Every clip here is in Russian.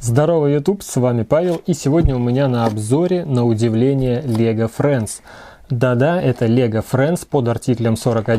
Здорово, YouTube, с вами Павел, и сегодня у меня на обзоре, на удивление, LEGO Friends. Да-да, это LEGO Friends под артиклем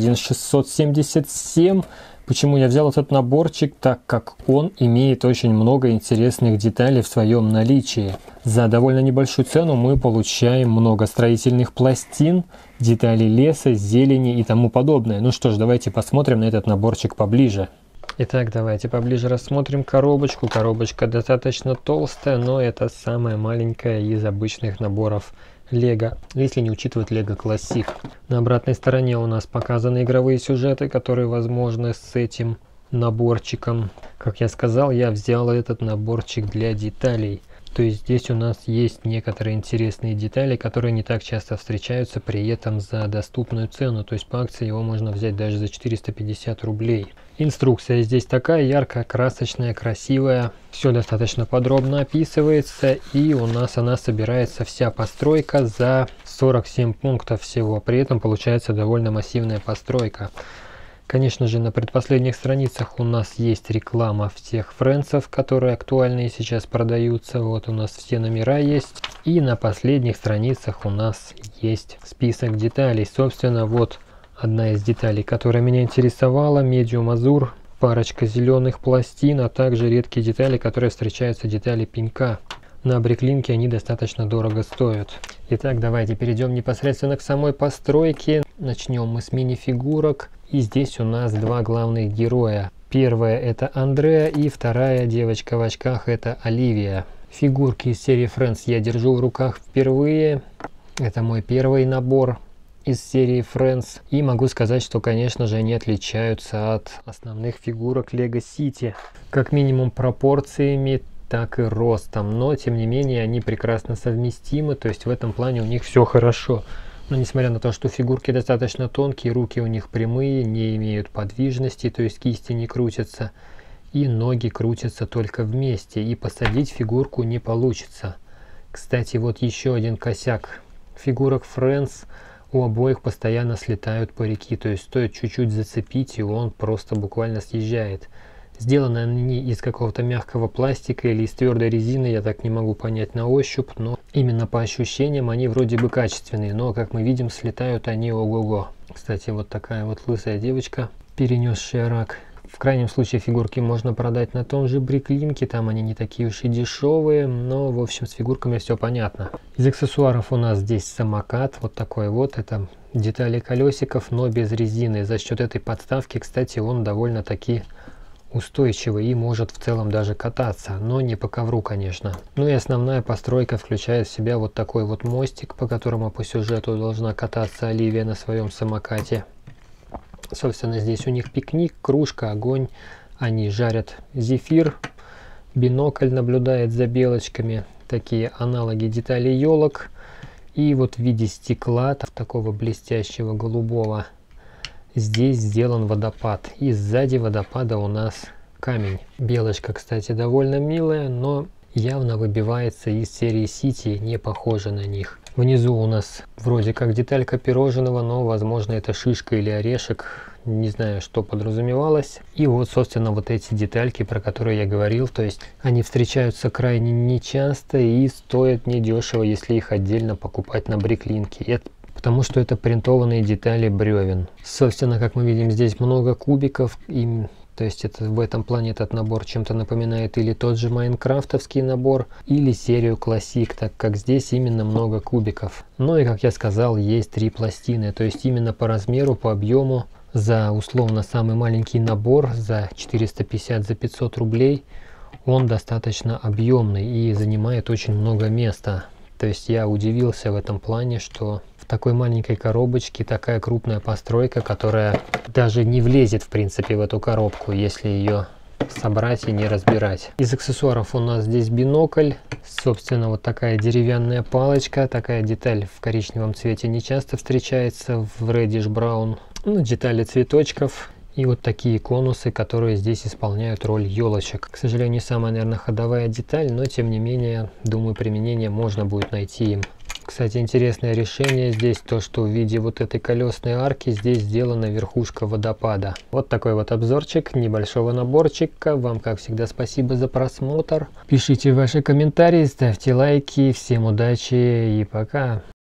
41677. Почему я взял этот наборчик? Так как он имеет очень много интересных деталей в своем наличии. За довольно небольшую цену мы получаем много строительных пластин, деталей леса, зелени и тому подобное. Ну что ж, давайте посмотрим на этот наборчик поближе. Итак, давайте поближе рассмотрим коробочку. Коробочка достаточно толстая, но это самая маленькая из обычных наборов LEGO, если не учитывать LEGO Classic. На обратной стороне у нас показаны игровые сюжеты, которые возможны с этим наборчиком. Как я сказал, я взял этот наборчик для деталей. То есть здесь у нас есть некоторые интересные детали, которые не так часто встречаются, при этом за доступную цену. То есть по акции его можно взять даже за 450 рублей. Инструкция здесь такая яркая, красочная, красивая. Все достаточно подробно описывается. И у нас она собирается вся постройка за 47 пунктов всего. При этом получается довольно массивная постройка. Конечно же, на предпоследних страницах у нас есть реклама всех френдсов, которые актуальны и сейчас продаются. Вот у нас все номера есть. И на последних страницах у нас есть список деталей. Собственно, вот одна из деталей, которая меня интересовала. Medium Azure, парочка зеленых пластин, а также редкие детали, которые встречаются, детали пенька. На Бриклинке они достаточно дорого стоят. Итак, давайте перейдем непосредственно к самой постройке. Начнем мы с мини-фигурок. И здесь у нас два главных героя. Первая это Андреа и вторая девочка в очках это Оливия. Фигурки из серии Friends я держу в руках впервые. Это мой первый набор из серии Friends. И могу сказать, что, конечно же, они отличаются от основных фигурок LEGO City. Как минимум пропорциями, так и ростом. Но, тем не менее, они прекрасно совместимы. То есть в этом плане у них все хорошо. Но несмотря на то, что фигурки достаточно тонкие, руки у них прямые, не имеют подвижности, то есть кисти не крутятся. И ноги крутятся только вместе. И посадить фигурку не получится. Кстати, вот еще один косяк. Фигурок Friends у обоих постоянно слетают парики. То есть стоит чуть-чуть зацепить, и он просто буквально съезжает. Сделаны они из какого-то мягкого пластика или из твердой резины, я так не могу понять на ощупь, но именно по ощущениям они вроде бы качественные, но как мы видим, слетают они ого-го. Кстати, вот такая вот лысая девочка, перенесшая рак. В крайнем случае фигурки можно продать на том же Бриклинке, там они не такие уж и дешевые, но в общем с фигурками все понятно. Из аксессуаров у нас здесь самокат, вот такой вот, это детали колесиков, но без резины. За счет этой подставки, кстати, он довольно-таки устойчивый и может в целом даже кататься, но не по ковру, конечно. Ну и основная постройка включает в себя вот такой вот мостик, по которому по сюжету должна кататься Оливия на своем самокате. Собственно, здесь у них пикник, кружка, огонь, они жарят зефир, бинокль наблюдает за белочками, такие аналоги деталей елок, и вот в виде стекла, такого блестящего голубого, здесь сделан водопад, и сзади водопада у нас камень. Белочка, кстати, довольно милая, но явно выбивается из серии City, не похожа на них. Внизу у нас вроде как деталька пирожного, но возможно это шишка или орешек, не знаю, что подразумевалось. И вот, собственно, вот эти детальки, про которые я говорил, то есть они встречаются крайне нечасто и стоят недешево, если их отдельно покупать на Бриклинке. Потому что это принтованные детали бревен. Собственно, как мы видим, здесь много кубиков. То есть это, в этом плане этот набор чем-то напоминает или тот же майнкрафтовский набор, или серию Classic, так как здесь именно много кубиков. Ну и, как я сказал, есть три пластины. То есть именно по размеру, по объему, за условно самый маленький набор, за 450, за 500 рублей, он достаточно объемный и занимает очень много места. То есть я удивился в этом плане, что в такой маленькой коробочке такая крупная постройка, которая даже не влезет в принципе в эту коробку, если ее собрать и не разбирать. Из аксессуаров у нас здесь бинокль, собственно вот такая деревянная палочка, такая деталь в коричневом цвете не часто встречается, в reddish brown, ну, детали цветочков. И вот такие конусы, которые здесь исполняют роль елочек. К сожалению, не самая, наверное, ходовая деталь, но тем не менее, думаю, применение можно будет найти им. Кстати, интересное решение здесь то, что в виде вот этой колесной арки здесь сделана верхушка водопада. Вот такой вот обзорчик небольшого наборчика. Вам, как всегда, спасибо за просмотр. Пишите ваши комментарии, ставьте лайки. Всем удачи и пока!